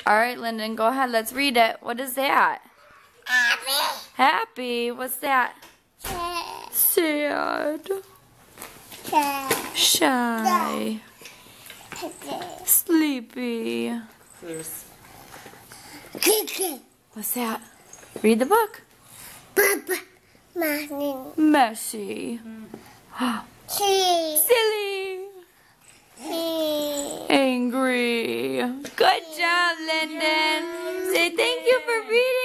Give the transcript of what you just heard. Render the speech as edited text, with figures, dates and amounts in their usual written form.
All right, Lyndon, go ahead. Let's read it. What is that? Happy. Happy. What's that? Sad. Shy. Sleepy. What's that? Read the book. Messy. Silly. Angry. Good job, Lyndon. Say thank you for reading.